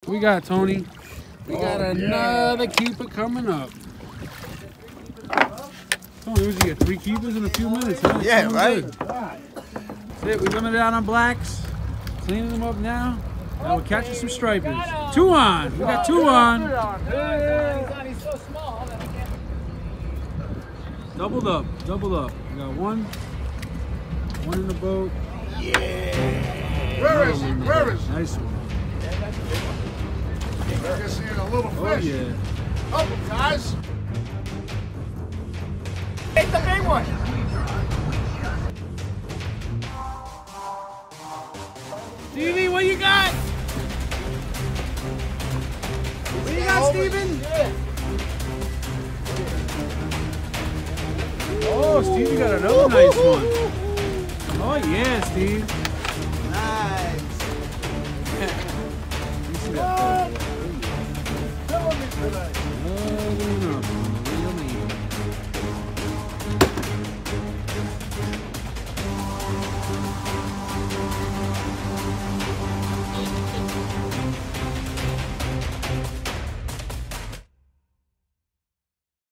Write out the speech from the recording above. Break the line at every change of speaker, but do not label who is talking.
We got Tony. We got another keeper coming up. Tony, what you get? 3 keepers in a few minutes, huh?
Yeah, right?
That's it. We limited out on blacks. Cleaning them up now. And we're catching some stripers. 2 on. We got 2 on.
He's so small that he can't.
Doubled up. Doubled up. We got 1 in the boat.
Yeah.
Where is he? Where is he?
Nice one.
I guess he's a little
Oh,
fish.
yeah.
Up him, guys.
Take the big one.
Stevie, what you got? What you got, Steven? Oh, Steve, you got another nice one. Oh, yeah, Steve.
Nice.
You see that?
Killing me today.